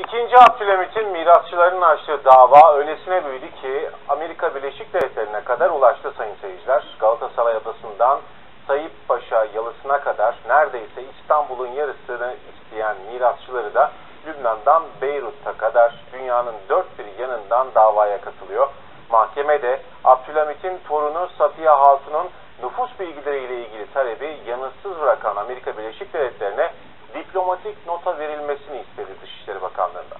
İkinci Abdülhamit'in mirasçılarının açtığı dava öylesine büyüdü ki Amerika Birleşik Devletleri'ne kadar ulaştı sayın seyirciler. Galatasaray Adası'ndan Tayyip Paşa Yalısı'na kadar neredeyse İstanbul'un yarısını isteyen mirasçıları da Lübnan'dan Beyrut'a kadar dünyanın dört bir yanından davaya katılıyor. Mahkemede Abdülhamit'in torunu Safiye Hatun'un nüfus bilgileriyle ilgili talebi yanıtsız bırakan Amerika Birleşik Devletleri'ne diplomatik nota verilmesini istedi Dışişleri Bakanlığı'ndan.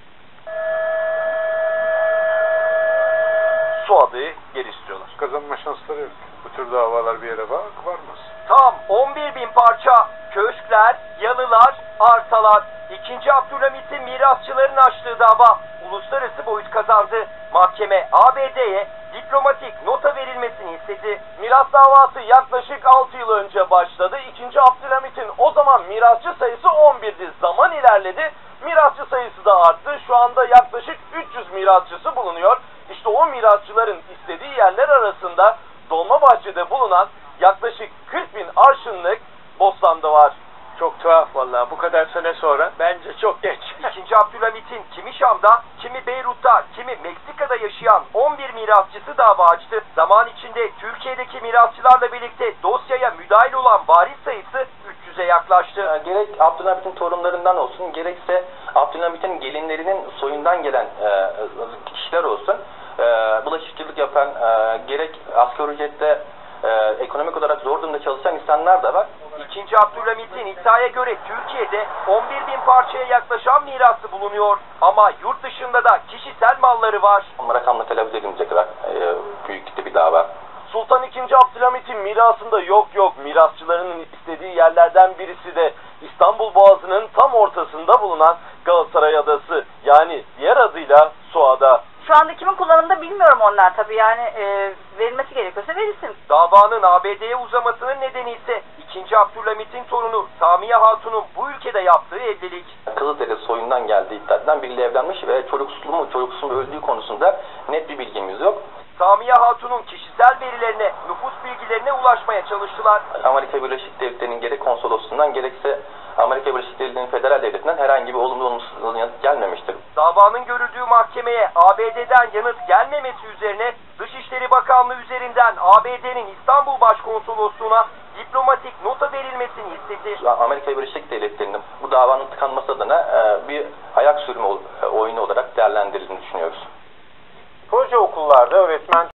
Suad'ı geri istiyorlar. Kazanma şansları yok. Bu tür davalar bir yere varmaz. Tam 11.000 parça köşkler, yalılar, arsalar. 2. Abdülhamit'in mirasçıların açtığı dava uluslararası boyut kazandı. Mahkeme ABD'ye diplomatik nota verilmesini istedi. Miras davası yaklaşık 6 yıl önce başladı. 2. Abdülhamit'in o zaman mirasçı sayısı 11'di. Zaman ilerledi. Mirasçı sayısı da arttı. Şu anda yaklaşık 300 mirasçısı bulunuyor. İşte o mirasçıların istediği yerler arasında Dolmabahçe'de bulunan yaklaşık 40.000 arşınlık Bostan'da var. Çok tuhaf vallahi, bu kadar sene sonra bence çok geç. 2. Abdülhamit'in kimi Şam'da, kimi Beyrut'ta, kimi Meksika'da yaşayan 11 mirasçısı dava açtı. Zaman içinde Türkiye'deki mirasçılarla birlikte dosyaya müdahil olan varis sayısı 300'e yaklaştı. Gerek Abdülhamit'in torunlarından olsun, gerekse Abdülhamit'in gelinlerinin soyundan gelen kişiler olsun, bulaşıkçılık yapan, gerek asgari ücrette ekonomik olarak zor durumda çalışan insanlar da var. 2. Abdülhamit'in iddiaya göre Türkiye'de 11.000 parçaya yaklaşan mirası bulunuyor. Ama yurt dışında da kişisel malları var. Rakamla telaffuz edilmeyecek kadar büyüklükte bir dava. Sultan II. Abdülhamit'in mirasında yok mirasçılarının istediği yerlerden birisi de İstanbul Boğazı'nın tam ortasında bulunan Galatasaray Adası, yani diğer adıyla Suada. Şu anda kimin kullanımında bilmiyorum onlar tabii, yani verilmesi gerekiyorsa verilsin. Davanın ABD'ye uzamasının nedeni ise 2. Abdülhamit'in torunu Samiye Hatun'un bu ülkede yaptığı evlilik. Kızılderili soyundan geldiği iddia edilen biriyle evlenmiş ve çocuksuz mu öldüğü konusunda net bir bilgimiz yok. Samiye Hatun'un kişisel verilerine, nüfus bilgilerine ulaşmaya çalıştılar. Amerika Birleşik Devletleri'nin gerek konsolosluğundan gerekse Amerika Birleşik Devletleri'nin federal devletinden herhangi bir olumlu yanıt gelmemiştir. Davanın görüldüğü mahkemeye ABD'den yanıt gelmemesi üzerine Dışişleri Bakanlığı üzerinden ABD'nin İstanbul Başkonsolosluğu'na diplomatik nota verilmesini istedi. Amerika Birleşik Devletleri'nin bu davanın tıkanması adına bir ayak sürme oyunu olarak değerlendirildiğini düşünüyoruz. Proje okullarda öğretmen